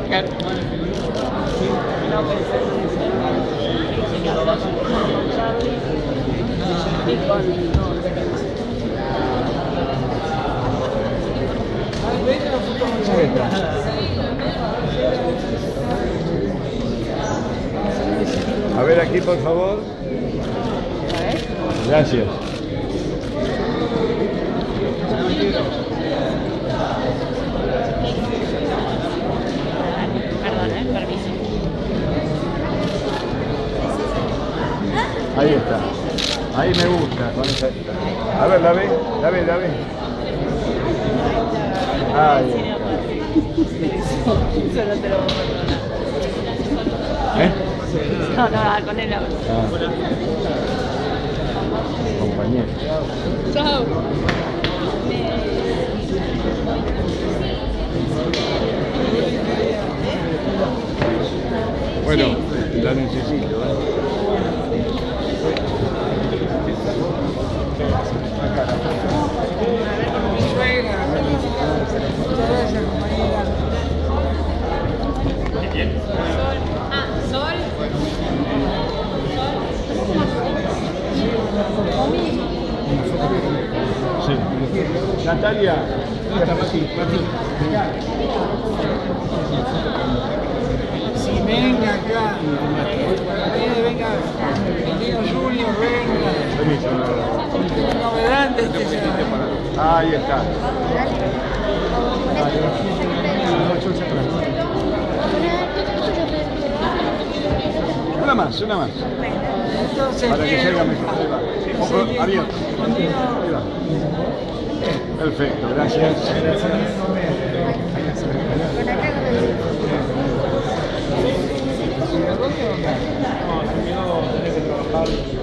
Claro. A ver aquí, por favor. Gracias. Perdón, permiso. Ahí está. Ahí me gusta. Con esa... A ver, la ve. Ahí está. Solo te lo voy a perdonar. ¿Eh? No, con él ahora. Compañero. Chao. Bueno, la necesito. Sol. Sí. Natalia. Sí, venga acá. Venga. Niño Junior, venga. Novedad de este señor. Ahí está. Una más. Entonces, Para que salga mejor. Ahí va. Ojo abierto. Ahí va. Perfecto, gracias. No,